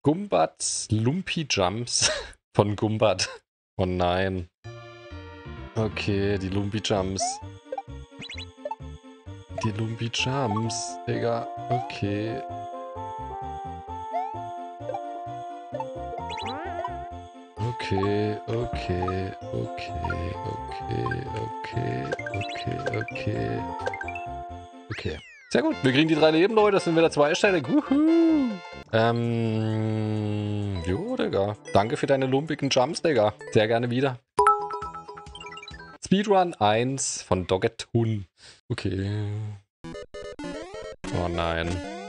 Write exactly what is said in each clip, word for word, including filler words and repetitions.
Gumbats Lumpy Jumps von Gumbat. Oh nein. Okay, die Lumpy Jumps. Die Lumpy Jumps, Digga. Okay. Okay, okay, okay, okay, okay, okay, okay. Okay. Sehr gut. Wir kriegen die drei Leben, Leute. Das sind wieder zweistellig. Wuhu. Ähm. Jo, Digga. Danke für deine lumpigen Jumps, Digga. Sehr gerne wieder. Speedrun eins von Doggetun. Okay. Oh nein.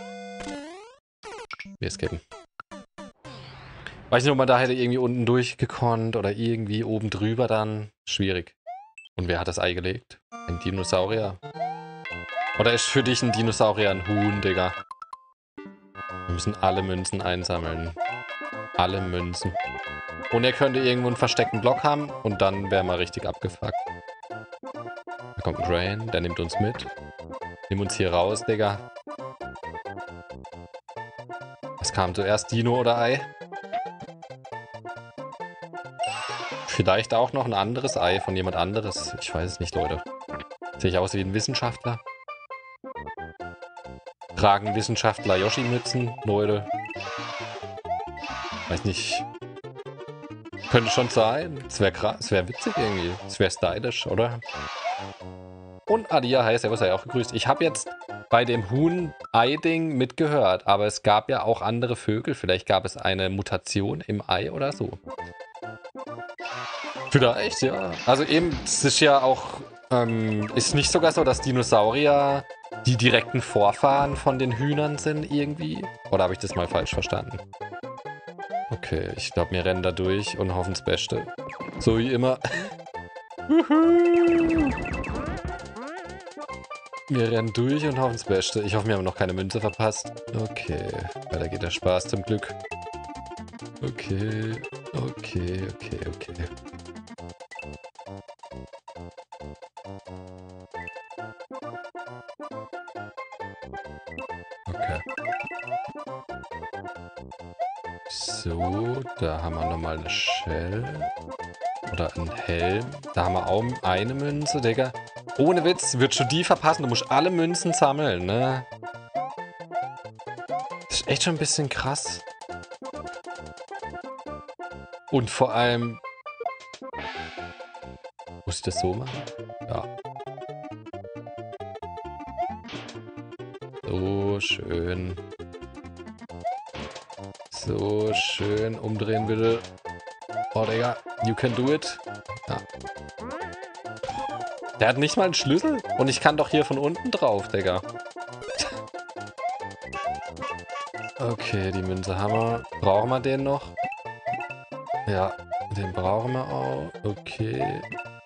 Wir escapen. Weiß nicht, ob man da hätte irgendwie unten durchgekonnt oder irgendwie oben drüber dann. Schwierig. Und wer hat das Ei gelegt? Ein Dinosaurier? Oder ist für dich ein Dinosaurier ein Huhn, Digga? Wir müssen alle Münzen einsammeln. Alle Münzen. Und er könnte irgendwo einen versteckten Block haben und dann wäre mal richtig abgefuckt. Da kommt ein Crane, der nimmt uns mit. Nimm uns hier raus, Digga. Was kam zuerst, Dino oder Ei? Vielleicht auch noch ein anderes Ei von jemand anderes. Ich weiß es nicht, Leute. Sehe ich aus wie ein Wissenschaftler? Tragen Wissenschaftler Yoshi-Mützen, Leute? Weiß nicht. Könnte schon sein. Es wäre krass, es wäre witzig irgendwie. Es wäre stylisch, oder? Und Adia, hi, servus, sei auch gegrüßt. Ich habe jetzt bei dem Huhn-Ei-Ding mitgehört, aber es gab ja auch andere Vögel. Vielleicht gab es eine Mutation im Ei oder so. Vielleicht, ja. Also eben, es ist ja auch, ähm, ist nicht sogar so, dass Dinosaurier die direkten Vorfahren von den Hühnern sind irgendwie? Oder habe ich das mal falsch verstanden? Okay, ich glaube, wir rennen da durch und hoffen das Beste. So wie immer. Wir rennen durch und hoffen das Beste. Ich hoffe, wir haben noch keine Münze verpasst. Okay, weiter geht der Spaß zum Glück. Okay, okay, okay, okay. Okay. So, da haben wir nochmal eine Shell. Oder einen Helm. Da haben wir auch eine Münze, Digga. Ohne Witz, wird schon die verpassen. Du musst alle Münzen sammeln, ne? Das ist echt schon ein bisschen krass. Und vor allem... Muss ich das so machen? Ja. So schön. So schön. Umdrehen bitte. Oh, Digga. You can do it. Ja. Der hat nicht mal einen Schlüssel. Und ich kann doch hier von unten drauf, Digga. Okay, die Münze haben wir. Brauchen wir den noch? Ja, den brauchen wir auch. Okay.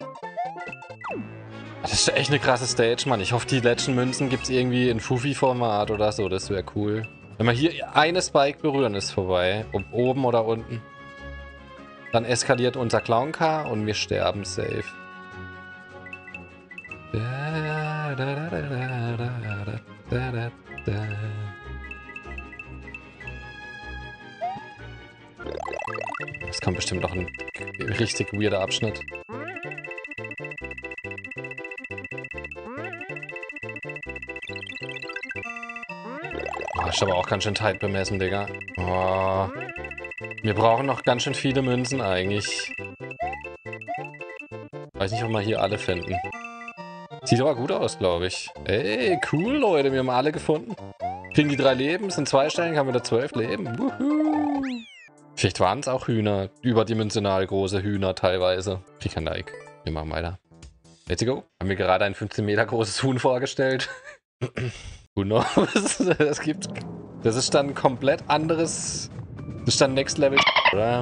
Das ist echt eine krasse Stage, Mann. Ich hoffe, die letzten Münzen gibt es irgendwie in Fufi-Format oder so. Das wäre cool. Wenn wir hier eine Spike berühren, ist vorbei. Ob oben oder unten. Dann eskaliert unser Clown-Car und wir sterben safe. Das kommt bestimmt noch ein richtig weirder Abschnitt. Oh, ist aber auch ganz schön tight bemessen, Digga. Oh. Wir brauchen noch ganz schön viele Münzen eigentlich. Weiß nicht, ob wir hier alle finden. Sieht aber gut aus, glaube ich. Ey, cool, Leute. Wir haben alle gefunden. Kriegen die drei Leben, sind zwei Stellen, haben wir da zwölf Leben. Wuhu. Vielleicht waren es auch Hühner. Überdimensional große Hühner teilweise. Krieg kein Like. Wir machen weiter. Let's go. Haben wir gerade ein fünfzehn Meter großes Huhn vorgestellt. Who knows? Das gibt's. Das ist dann komplett anderes. Das ist dann Next Level, oder?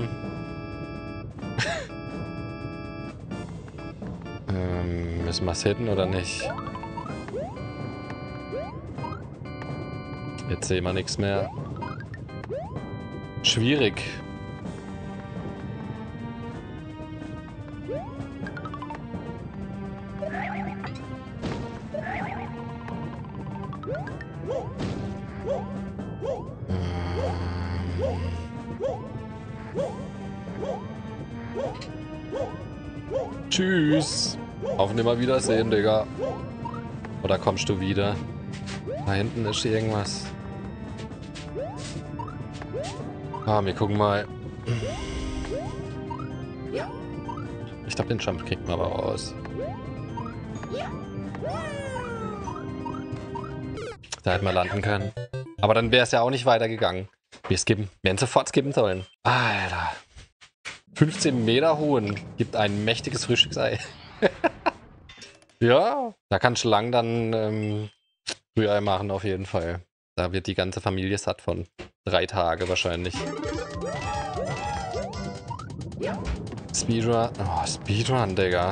ähm, müssen wir es hitten oder nicht? Jetzt sehen wir nichts mehr. Schwierig. Tschüss. Auf Nimmerwiedersehen, Digga. Oder kommst du wieder? Da hinten ist irgendwas. Ah, wir gucken mal. Ich glaube, den Jump kriegt man aber raus. Da hätten wir landen können. Aber dann wäre es ja auch nicht weitergegangen. Wir skippen. Wir hätten sofort skippen sollen. Alter. fünfzehn Meter Huhn gibt ein mächtiges Frühstücksei. Ja, da kannst du lang dann ähm, Rührei machen auf jeden Fall. Da wird die ganze Familie satt von. Drei Tage wahrscheinlich. Speedrun. Oh, Speedrun, Digga.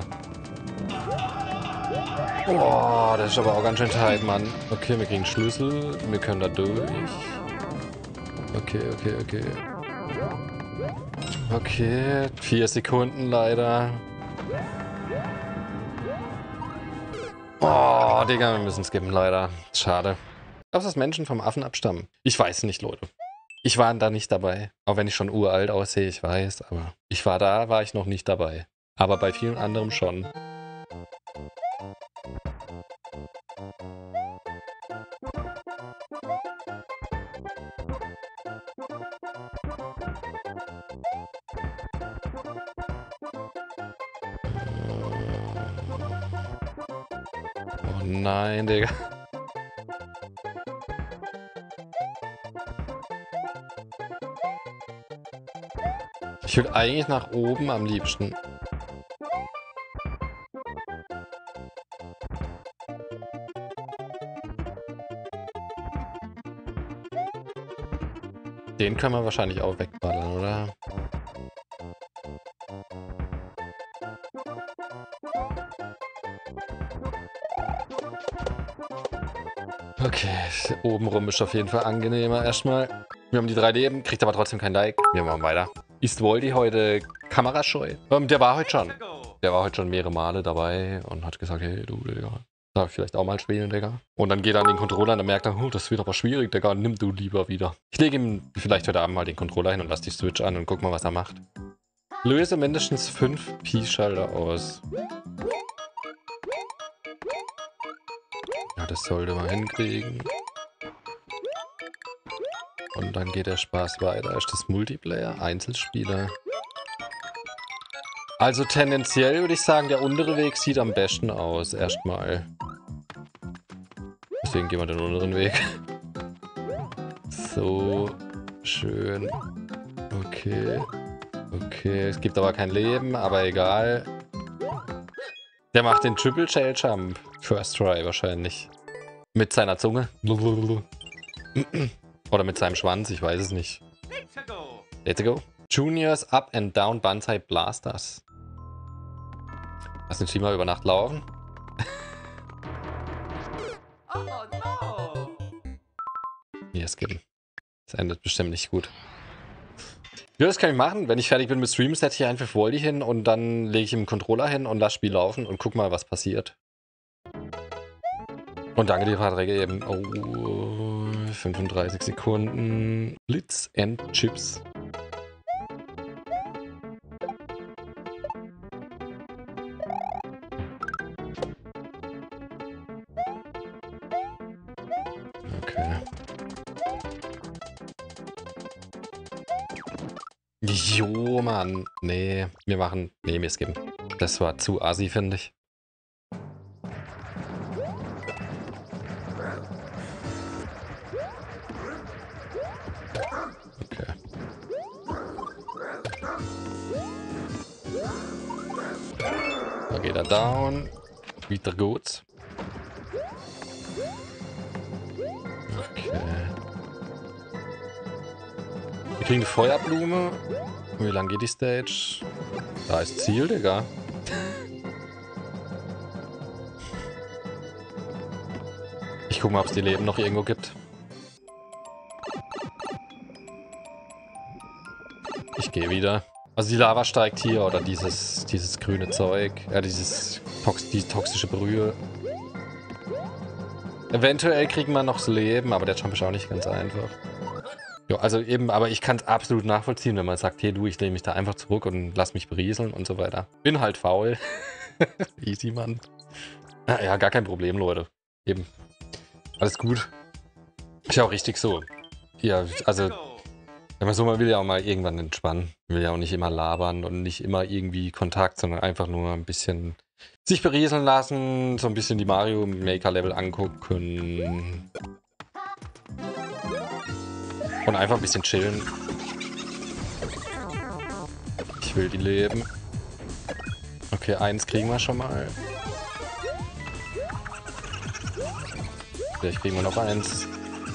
Boah, das ist aber auch ganz schön tight, Mann. Okay, wir kriegen Schlüssel. Wir können da durch. Okay, okay, okay. Okay, vier Sekunden leider. Oh, Digga, wir müssen skippen leider. Schade. Ob das Menschen vom Affen abstammen? Ich weiß nicht, Leute. Ich war da nicht dabei. Auch wenn ich schon uralt aussehe, ich weiß. Aber ich war da, war ich noch nicht dabei. Aber bei vielen anderen schon. Oh nein, Digga. Ich will eigentlich nach oben am liebsten. Den können wir wahrscheinlich auch wegballern, oder? Okay, oben rum ist auf jeden Fall angenehmer erstmal. Wir haben die drei Leben, kriegt aber trotzdem kein Like. Wir machen weiter. Ist Voldy heute kamerascheu? Ähm, der war heute schon. Der war heute schon mehrere Male dabei und hat gesagt, hey du, Digga, darf ich vielleicht auch mal spielen, Digga? Und dann geht er an den Controller und dann merkt er, oh, das wird aber schwierig, Digga, nimm du lieber wieder. Ich lege ihm vielleicht heute Abend mal den Controller hin und lasse die Switch an und guck mal, was er macht. Löse mindestens fünf Pi-Schalter aus. Ja, das sollte man hinkriegen. Und dann geht der Spaß weiter. Ist das Multiplayer? Einzelspieler? Also tendenziell würde ich sagen, der untere Weg sieht am besten aus. Erstmal. Deswegen gehen wir den unteren Weg. So. Schön. Okay. Okay. Es gibt aber kein Leben, aber egal. Der macht den Triple Shell Jump. First Try wahrscheinlich. Mit seiner Zunge. Oder mit seinem Schwanz, ich weiß es nicht. Let's go. Let's go. Juniors Up and Down Banzai Blasters. Lass den Team mal über Nacht laufen. Oh no. Hier skippen. Das endet bestimmt nicht gut. Ja, das kann ich machen. Wenn ich fertig bin mit Stream, setze ich einfach Voldy hin und dann lege ich ihm einen Controller hin und lasse Spiel laufen und guck mal, was passiert. Und danke dir, Verträge eben. Oh, fünfunddreißig Sekunden. Blitz and Chips. Okay. Jo, Mann. Nee, wir machen... Nee, wir skippen. Das war zu assi, finde ich. Okay. Da geht er down. Wieder gut. Okay. Wir kriegen eine Feuerblume. Wie lang geht die Stage? Da ist Ziel, Digga. Ich guck mal, ob es die Leben noch irgendwo gibt. Ich gehe wieder. Also die Lava steigt hier oder dieses, dieses grüne Zeug. Ja, dieses Tox die toxische Brühe. Eventuell kriegen wir noch das Leben, aber der Jump ist auch nicht ganz einfach. Ja, also eben, aber ich kann es absolut nachvollziehen, wenn man sagt, hey du, ich lehne mich da einfach zurück und lass mich berieseln und so weiter. Bin halt faul. Easy, Mann. Ja, ja, gar kein Problem, Leute. Eben. Alles gut. Ist ja auch richtig so. Ja, also, wenn man so mal will, ja auch mal irgendwann entspannen. Will ja auch nicht immer labern und nicht immer irgendwie Kontakt, sondern einfach nur ein bisschen sich berieseln lassen, so ein bisschen die Mario Maker Level angucken. Und einfach ein bisschen chillen. Ich will die leben. Okay, eins kriegen wir schon mal. Vielleicht kriegen wir noch eins.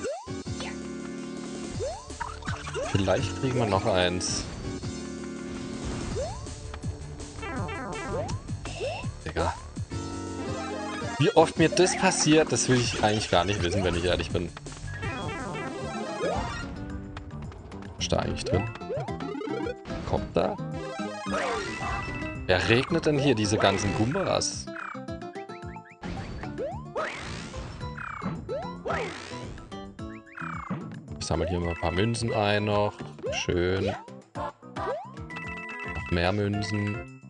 Vielleicht kriegen wir noch eins. Digga. Wie oft mir das passiert, das will ich eigentlich gar nicht wissen, wenn ich ehrlich bin. Ist da eigentlich drin? Kommt da? Wer regnet denn hier diese ganzen Goombas? Ich sammle hier mal ein paar Münzen ein noch. Schön. Noch mehr Münzen.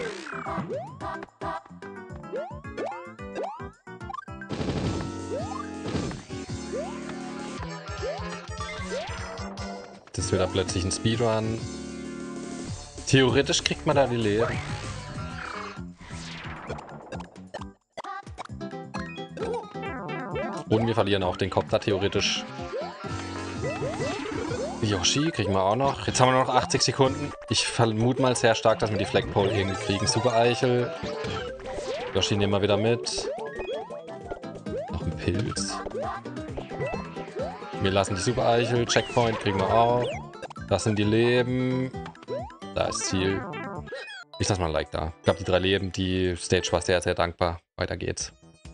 Das wird da plötzlich ein Speedrun. Theoretisch kriegt man da die Leben. Und wir verlieren auch den Kopf da theoretisch. Yoshi kriegen wir auch noch. Jetzt haben wir nur noch achtzig Sekunden. Ich vermute mal sehr stark, dass wir die Flagpole irgendwie kriegen. Super Eichel. Yoshi nehmen wir wieder mit. Noch ein Pilz. Wir lassen die Super Eichel. Checkpoint kriegen wir auch. Das sind die Leben. Da ist Ziel. Ich lasse mal ein Like da. Ich glaube, die drei Leben, die Stage war sehr, sehr dankbar. Weiter geht's.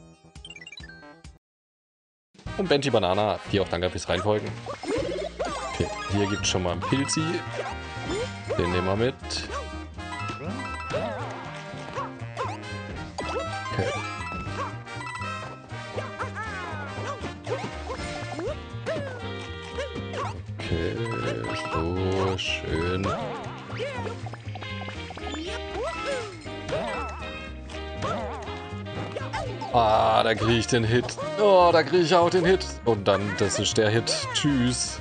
Und Benji Banana, die auch danke fürs Reinfolgen. Okay, hier gibt es schon mal einen Pilzi. Den nehmen wir mit. Okay. Okay, so schön. Ah, da kriege ich den Hit. Oh, da kriege ich auch den Hit. Und dann, das ist der Hit. Tschüss.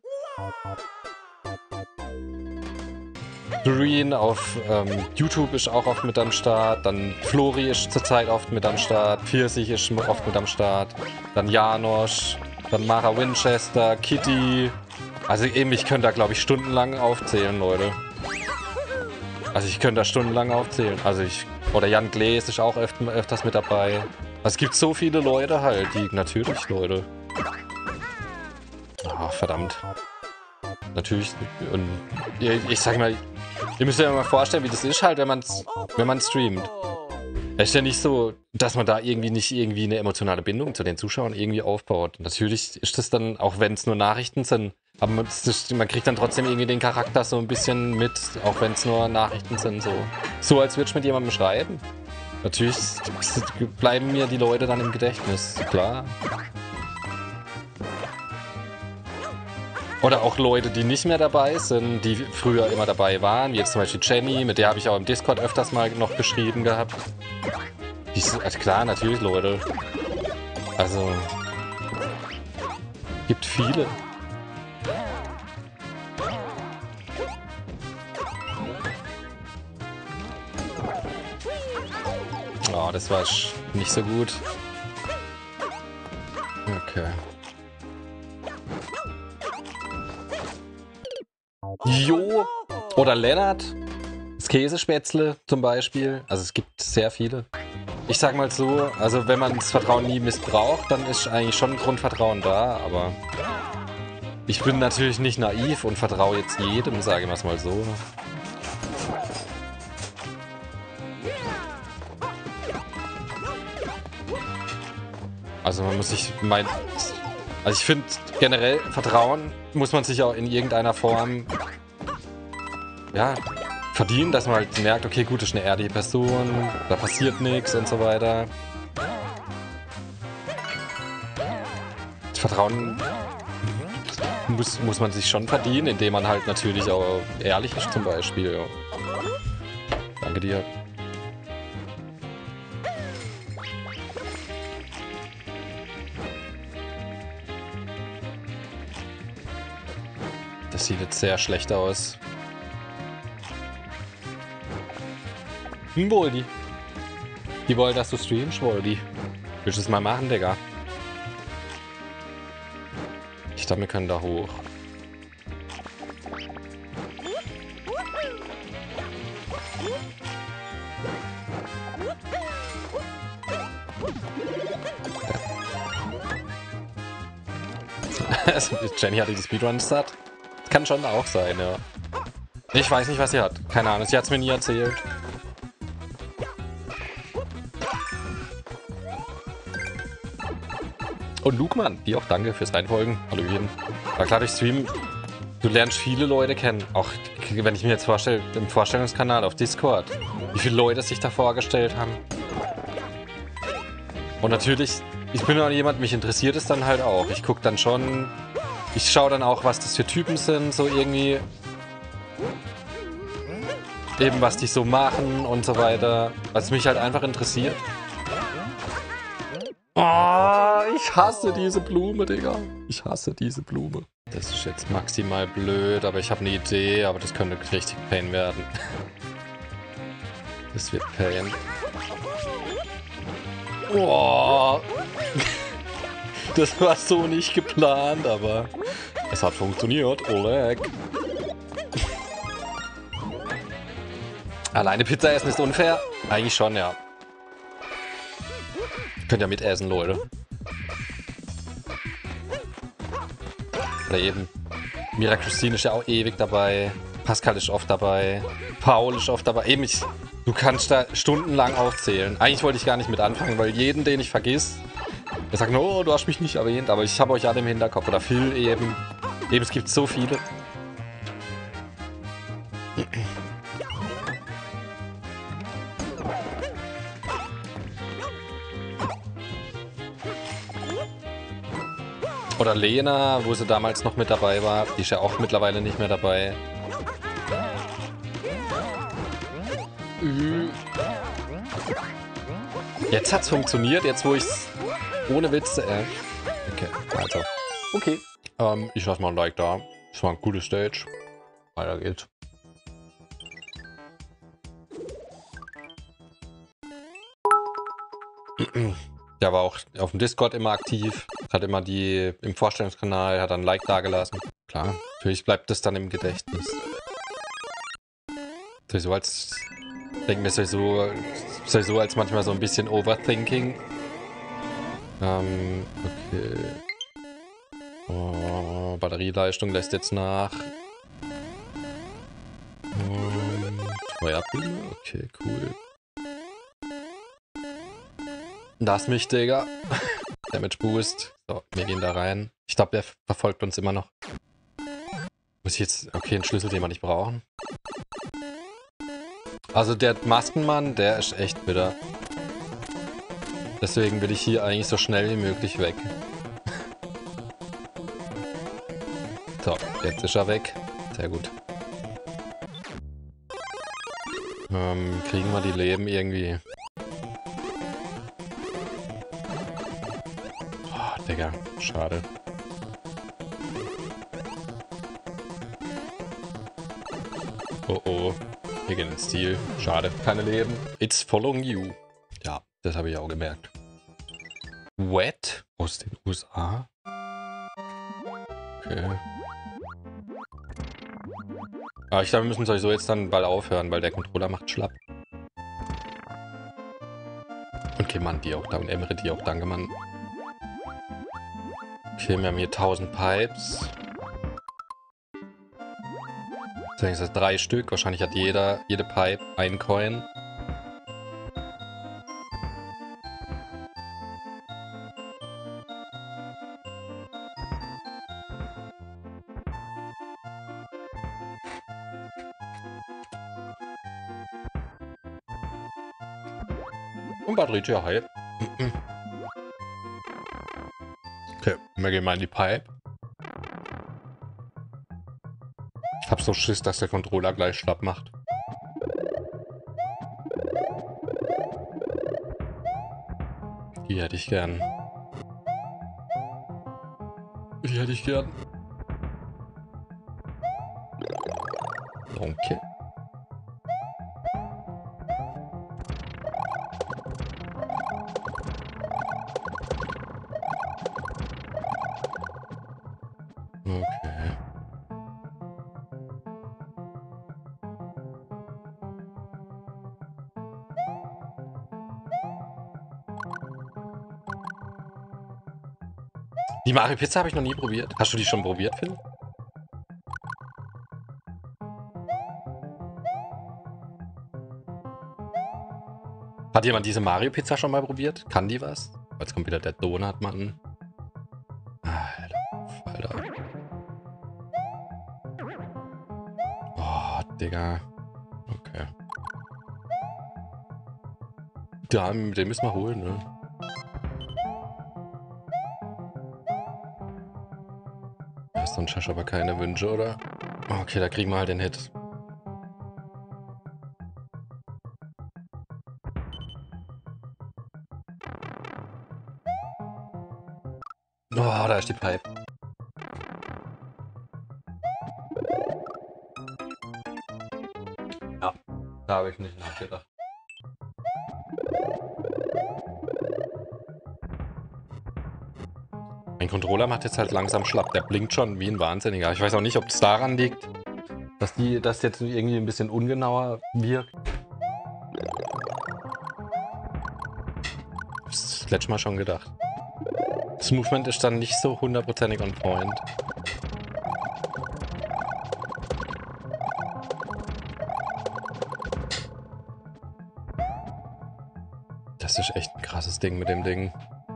Doreen auf ähm, YouTube ist auch oft mit am Start. Dann Flori ist zurzeit oft mit am Start. Pfirsich ist oft mit am Start. Dann Janosch. Dann Mara Winchester. Kitty. Also eben, ich könnte da, glaube ich, stundenlang aufzählen, Leute. Also ich könnte da stundenlang aufzählen. Also ich... Oder Jan Glees ist auch öf öfters mit dabei. Also es gibt so viele Leute halt, die... Natürlich, Leute. Ah, verdammt. Natürlich. Und ich, ich sag mal, ihr müsst euch mal vorstellen, wie das ist halt, wenn man wenn man streamt. Es ist ja nicht so, dass man da irgendwie nicht irgendwie eine emotionale Bindung zu den Zuschauern irgendwie aufbaut. Und natürlich ist das dann, auch wenn es nur Nachrichten sind, aber man, das, man kriegt dann trotzdem irgendwie den Charakter so ein bisschen mit, auch wenn es nur Nachrichten sind. So, so als würde ich mit jemandem schreiben. Natürlich bleiben mir die Leute dann im Gedächtnis, klar. Oder auch Leute, die nicht mehr dabei sind, die früher immer dabei waren, wie jetzt zum Beispiel Jenny, mit der habe ich auch im Discord öfters mal noch geschrieben gehabt. Die ist, also klar, natürlich, Leute. Also, gibt viele. Oh, das war nicht so gut. Okay. Jo! Oder Lennart. Das Käsespätzle zum Beispiel. Also es gibt sehr viele. Ich sag mal so, also wenn man das Vertrauen nie missbraucht, dann ist eigentlich schon ein Grundvertrauen da, aber ich bin natürlich nicht naiv und vertraue jetzt jedem, sage ich mal so. Also man muss sich mein... Also ich finde generell, Vertrauen muss man sich auch in irgendeiner Form ja, verdienen, dass man halt merkt, okay, gut, das ist eine ehrliche Person, da passiert nichts und so weiter. Das Vertrauen muss, muss man sich schon verdienen, indem man halt natürlich auch ehrlich ist zum Beispiel. Ja. Danke dir. Das sieht jetzt sehr schlecht aus. Hm, Woldi. Die wollen, dass du streamst, Woldi. Willst du es mal machen, Digga? Ich glaube, wir können da hoch. Jenny hatte die Speedrun-Start. Kann schon auch sein, ja. Ich weiß nicht, was sie hat. Keine Ahnung, sie hat es mir nie erzählt. Und Lukemann, die auch danke fürs Reinfolgen. Hallo jeden. War klar, durch Stream, du lernst viele Leute kennen. Auch wenn ich mir jetzt vorstelle, im Vorstellungskanal auf Discord, wie viele Leute sich da vorgestellt haben. Und natürlich, ich bin auch jemand, mich interessiert es dann halt auch. Ich gucke dann schon, ich schaue dann auch, was das für Typen sind, so irgendwie. Eben, was die so machen und so weiter. Was mich halt einfach interessiert. Oh, ich hasse diese Blume, Digga. Ich hasse diese Blume. Das ist jetzt maximal blöd, aber ich habe eine Idee, aber das könnte richtig Pain werden. Das wird Pain. Oh. Das war so nicht geplant, aber es hat funktioniert. Oleg. Alleine Pizza essen ist unfair? Eigentlich schon, ja. Könnt ihr mitessen, Leute. Oder eben. Mira Christine ist ja auch ewig dabei. Pascal ist oft dabei. Paul ist oft dabei. Eben, ich, du kannst da stundenlang aufzählen. Eigentlich wollte ich gar nicht mit anfangen, weil jeden, den ich vergiss, der sagt, oh, du hast mich nicht erwähnt, aber ich habe euch alle im Hinterkopf. Oder Phil eben. Eben, es gibt so viele. Oder Lena, wo sie damals noch mit dabei war. Die ist ja auch mittlerweile nicht mehr dabei. Jetzt hat's funktioniert, jetzt wo ich's ohne Witze... Äh, okay, also. Okay. Ähm, ich lasse mal ein Like da. Das war ein cooles Stage. Weiter geht's. Der war auch auf dem Discord immer aktiv, hat immer die im Vorstellungskanal, hat dann ein Like dagelassen. Klar, natürlich bleibt das dann im Gedächtnis. Sowieso als, ich denke mir sowieso, sowieso als manchmal so ein bisschen Overthinking. Ähm, okay. Oh, Batterieleistung lässt jetzt nach. Um, Feuerbühne, okay, cool. Das mich, Digga. Damage Boost. So, wir gehen da rein. Ich glaube, der verfolgt uns immer noch. Muss ich jetzt... Okay, einen Schlüssel, den wir nicht brauchen. Also der Maskenmann, der ist echt bitter. Deswegen will ich hier eigentlich so schnell wie möglich weg. So, jetzt ist er weg. Sehr gut. Ähm, kriegen wir die Leben irgendwie... Digga, schade. Oh oh. Wir gehen ins Ziel. Schade. Keine Leben. It's following you. Ja, das habe ich auch gemerkt. Wet aus den U S A. Okay. Aber ich glaube, wir müssen sowieso jetzt dann bald aufhören, weil der Controller macht schlapp. Und Keman, die auch da. Und Emre, die auch. Danke, Mann. Okay, wir haben hier tausend Pipes. Das sind drei Stück. Wahrscheinlich hat jeder, jede Pipe ein Coin. Und Patricia, hi. Okay, wir gehen mal in die Pipe. hab so Schiss, dass der Controller gleich schlapp macht. Die hätte ich gern. Die hätte ich gern. Okay. Okay. Die Mario Pizza habe ich noch nie probiert. Hast du die schon probiert, Phil? Hat jemand diese Mario Pizza schon mal probiert? Kann die was? Jetzt kommt wieder der Donutmann. Alter, Alter. Oh, Digga. Okay. Ja, den müssen wir holen, ne? Sonst hast du aber keine Wünsche, oder? Okay, da kriegen wir halt den Hit. Oh, da ist die Pipe. Ja, da habe ich nicht nachgedacht. Mein Controller macht jetzt halt langsam schlapp. Der blinkt schon wie ein Wahnsinniger. Ich weiß auch nicht, ob es daran liegt, dass die das jetzt irgendwie ein bisschen ungenauer wirkt. Das letzte Mal schon gedacht. Das Movement ist dann nicht so hundertprozentig on point. Das ist echt ein krasses Ding mit dem Ding.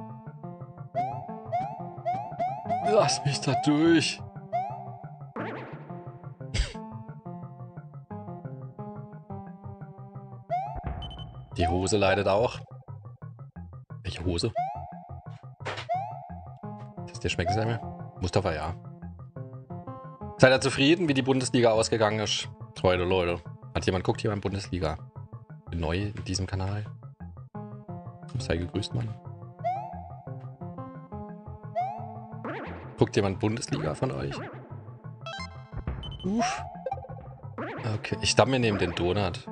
Lass mich da durch. Die Hose leidet auch. Welche Hose? Das dir schmeckt, Samuel? Mustafa, ja. Seid ihr zufrieden, wie die Bundesliga ausgegangen ist? Leute, Leute. Hat jemand, guckt jemand Bundesliga? Bin neu in diesem Kanal. Sei gegrüßt, Mann. Guckt jemand Bundesliga von euch? Uff. Okay, ich damm mir neben den Donut.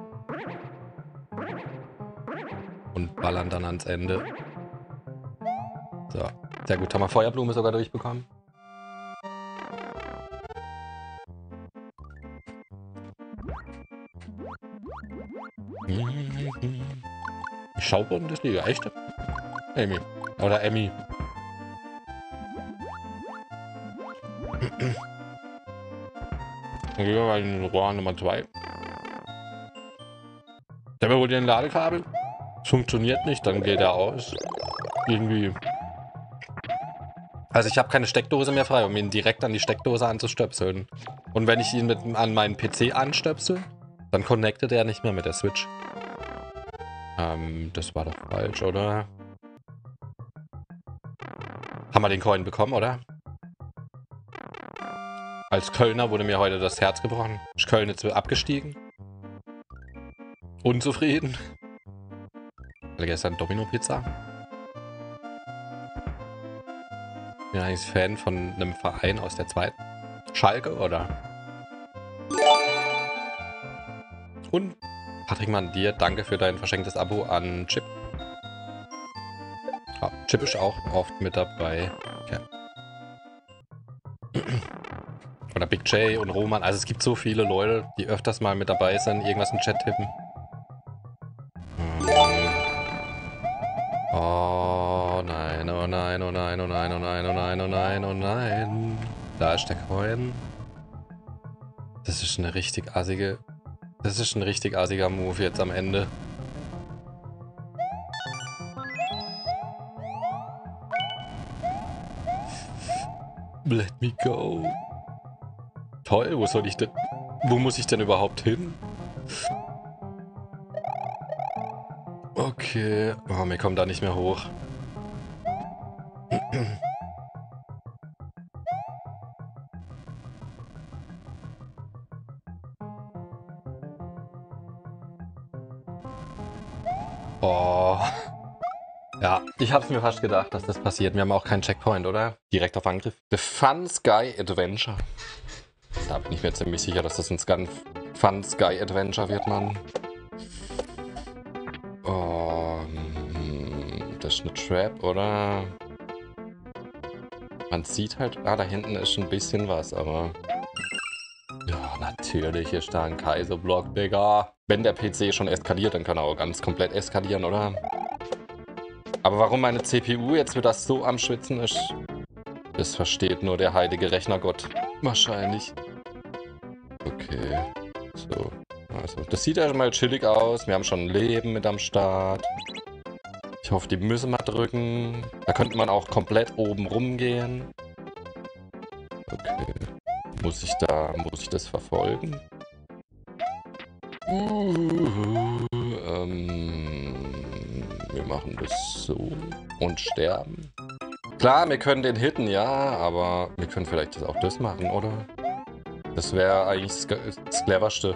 Und ballern dann ans Ende. So, sehr gut. Haben wir Feuerblume sogar durchbekommen? Ich schau Bundesliga, echt? Amy. Oder Emmy. Dann gehen wir mal in Rohr Nummer zwei. Der holt den Ladekabel. Es funktioniert nicht, dann geht er aus. Irgendwie. Also ich habe keine Steckdose mehr frei, um ihn direkt an die Steckdose anzustöpseln. Und wenn ich ihn mit, an meinen P C anstöpsel, dann connectet er nicht mehr mit der Switch. Ähm, das war doch falsch, oder? Haben wir den Coin bekommen, oder? Als Kölner wurde mir heute das Herz gebrochen. Ist Köln jetzt abgestiegen? Unzufrieden? Weil gestern Domino-Pizza. Bin eigentlich Fan von einem Verein aus der zweiten. Schalke, oder? Und Patrick Mann, dir danke für dein verschenktes Abo an Chip. Ah, Chip ist auch oft mit dabei. Okay. Oder Big J und Roman. Also es gibt so viele Leute, die öfters mal mit dabei sind, irgendwas im Chat tippen. Oh nein, oh nein, oh nein, oh nein, oh nein, oh nein, oh nein, oh nein. Da ist der Coin. Das ist eine richtig assige... Das ist ein richtig assiger Move jetzt am Ende. Let me go. Toll, wo soll ich denn... Wo muss ich denn überhaupt hin? Okay. Oh, wir kommen da nicht mehr hoch. Oh. Ja, ich hab's mir fast gedacht, dass das passiert. Wir haben auch keinen Checkpoint, oder? Direkt auf Angriff. The Fun Sky Adventure. Da bin ich mir ziemlich sicher, dass das ein Fun Sky Adventure wird, Mann. Oh, das ist eine Trap, oder? Man sieht halt... Ah, da hinten ist schon ein bisschen was, aber... Ja, natürlich ist da ein Kaiserblock, Digga. Wenn der P C schon eskaliert, dann kann er auch ganz komplett eskalieren, oder? Aber warum meine C P U jetzt wieder so am Schwitzen ist, das versteht nur der heilige Rechnergott. Wahrscheinlich. Okay. So. Also, das sieht ja mal chillig aus. Wir haben schon ein Leben mit am Start. Ich hoffe, die müssen wir drücken. Da könnte man auch komplett oben rumgehen. Okay. Muss ich da, muss ich das verfolgen? Uh, ähm, wir machen das so und sterben. Klar, wir können den hitten, ja, aber wir können vielleicht das auch das machen, oder? Das wäre eigentlich das cleverste.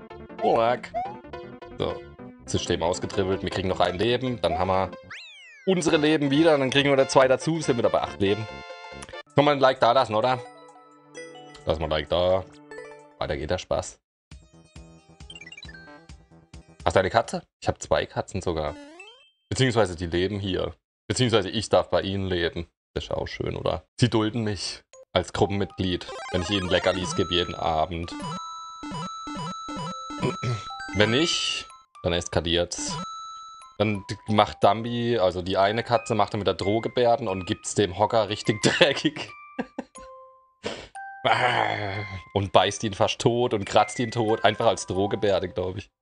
So, System ausgetribbelt, wir kriegen noch ein Leben, dann haben wir unsere Leben wieder und dann kriegen wir da zwei dazu, sind wir da bei acht Leben. Kann man ein Like da lassen, oder? Lass mal ein Like da. Weiter geht der Spaß. Hast du eine Katze? Ich habe zwei Katzen sogar. Beziehungsweise die leben hier. Beziehungsweise ich darf bei ihnen leben. Das ist auch schön, oder? Sie dulden mich als Gruppenmitglied, wenn ich ihnen Leckerlis gebe jeden Abend. Wenn nicht, dann eskaliert's. Dann macht Dumbi, also die eine Katze, macht dann mit der Drohgebärden und gibt's dem Hocker richtig dreckig. Und beißt ihn fast tot und kratzt ihn tot. Einfach als Drohgebärde, glaube ich.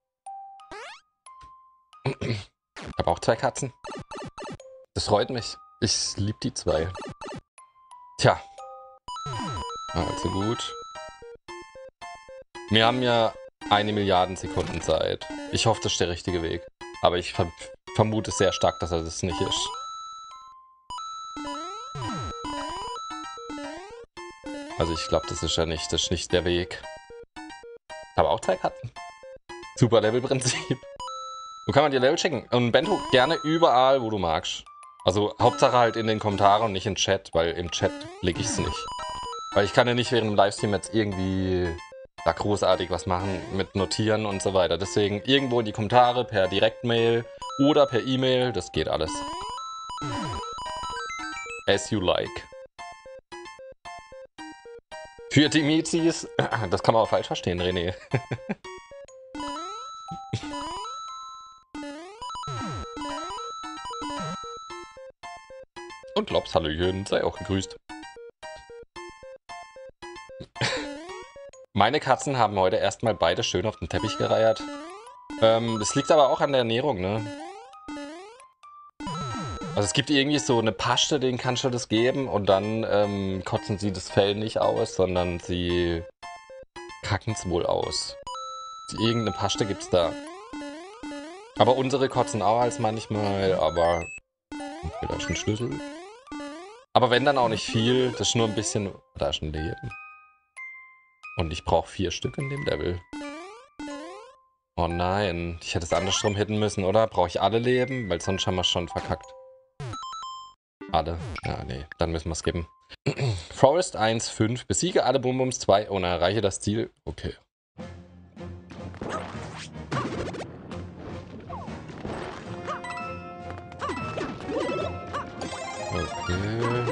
Ich habe auch zwei Katzen. Das freut mich. Ich liebe die zwei. Tja. Also gut. Wir haben ja eine Milliarde Sekunden Zeit. Ich hoffe, das ist der richtige Weg. Aber ich ver vermute sehr stark, dass er das nicht ist. Also ich glaube, das ist ja nicht, das ist nicht der Weg. Aber auch zwei Katzen. Super Levelprinzip. Wo kann man die Level checken? Und Bento, gerne überall, wo du magst. Also Hauptsache halt in den Kommentaren und nicht im Chat, weil im Chat blicke ich es nicht. Weil ich kann ja nicht während dem Livestream jetzt irgendwie da großartig was machen mit Notieren und so weiter. Deswegen irgendwo in die Kommentare, per Direktmail oder per E-Mail, das geht alles. As you like. Für die Mizis, das kann man auch falsch verstehen, René. Und Klops, Hallöchen, sei auch gegrüßt. Meine Katzen haben heute erstmal beide schön auf den Teppich gereiert. Ähm, das liegt aber auch an der Ernährung, ne? Also es gibt irgendwie so eine Paste, denen kannst du das geben und dann ähm, kotzen sie das Fell nicht aus, sondern sie kacken es wohl aus. Irgendeine Paste gibt's da. Aber unsere kotzen auch als manchmal, aber vielleicht ein Schlüssel. Aber wenn dann auch nicht viel, das ist nur ein bisschen... Da ist ein Leben. Und ich brauche vier Stück in dem Level. Oh nein, ich hätte es andersrum hitten müssen, oder? Brauche ich alle Leben? Weil sonst haben wir schon verkackt. Alle. Ja, nee, dann müssen wir es geben. Forest eins Punkt fünf. Besiege alle Bum-Bums zwei und erreiche das Ziel. Okay. Okay.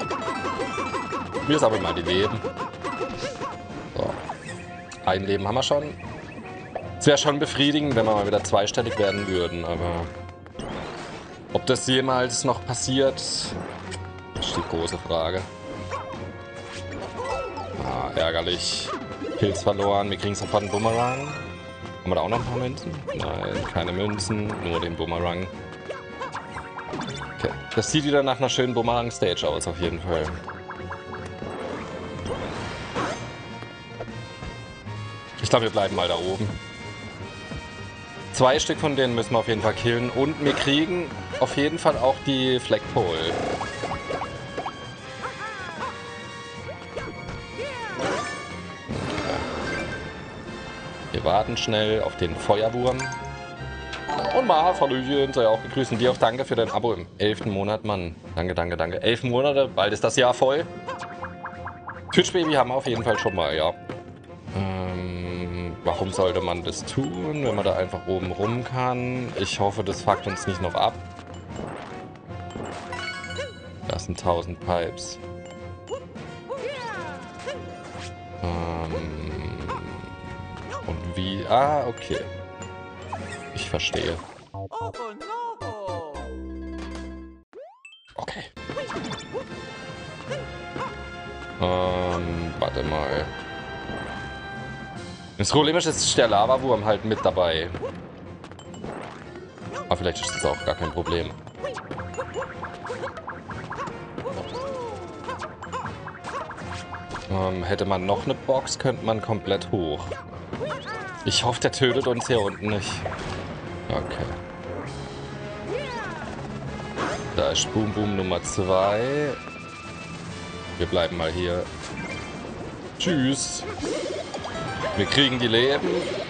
Wir sammeln mal die Leben. So. Ein Leben haben wir schon. Es wäre schon befriedigend, wenn wir mal wieder zweistellig werden würden, aber ob das jemals noch passiert, ist die große Frage. Ah, ärgerlich. Pilz verloren, wir kriegen sofort einen Bumerang. Haben wir da auch noch ein paar Münzen? Nein, keine Münzen, nur den Bumerang. Okay, das sieht wieder nach einer schönen Bumerang-Stage aus, auf jeden Fall. Ich glaube, wir bleiben mal da oben. Zwei Stück von denen müssen wir auf jeden Fall killen. Und wir kriegen auf jeden Fall auch die Flagpole. Wir warten schnell auf den Feuerwurm. Und Marv, Hallöchen, sei auch gegrüßt. Und dir auch danke für dein Abo im elften Monat, Mann. Danke, danke, danke. Elf Monate, bald ist das Jahr voll. Twitch Baby haben wir auf jeden Fall schon mal, ja. Ähm, warum sollte man das tun, wenn man da einfach oben rum kann? Ich hoffe, das fuckt uns nicht noch ab. Das sind tausend Pipes. Ähm, und wie... Ah, okay. Ich verstehe. Okay. Ähm, warte mal. Das Problem ist, ist der Lava-Wurm halt mit dabei. Aber vielleicht ist das auch gar kein Problem. Ähm, hätte man noch eine Box, könnte man komplett hoch. Ich hoffe, der tötet uns hier unten nicht. Okay. Da ist Boom Boom Nummer zwei. Wir bleiben mal hier. Tschüss. Wir kriegen die Leben.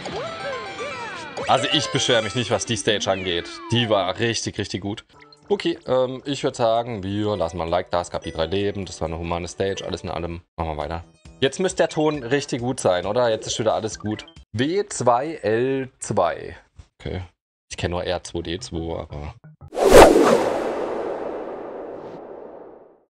Also ich beschwere mich nicht, was die Stage angeht. Die war richtig, richtig gut. Okay, ähm, ich würde sagen, wir lassen mal ein Like da. Es gab die drei Leben. Das war eine humane Stage. Alles in allem. Machen wir weiter. Jetzt müsste der Ton richtig gut sein, oder? Jetzt ist wieder alles gut. W zwei L zwei. Okay. Ich kenne nur R zwei D zwei, aber...